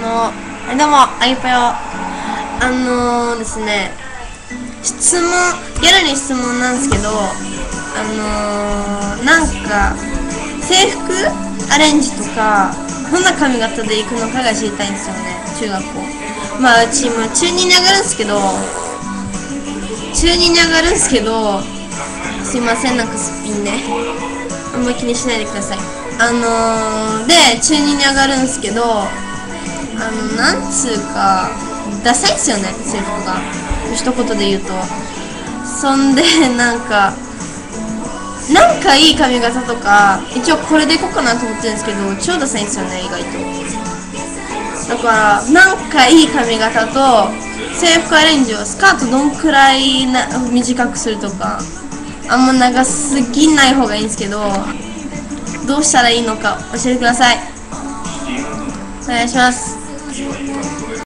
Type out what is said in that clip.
どうも、あゆぽよ。ですね、質問、ギャルに質問なんですけど、なんか、制服アレンジとか、どんな髪型で行くのかが知りたいんですよね、中学校。まあ、うち今、中2に上がるんですけど、すいません、なんかすっぴんで。あんま気にしないでください。で、中2に上がるんですけど、なんつうか、ダサいっすよね、制服が。一言で言うと。そんで、なんかいい髪型とか、一応これでいこうかなと思ってるんですけど、超ダサいんですよね、意外と。だから、なんかいい髪型と、制服アレンジをスカートどんくらい短くするとか、あんま長すぎない方がいいんですけど、どうしたらいいのか教えてください。お願いします。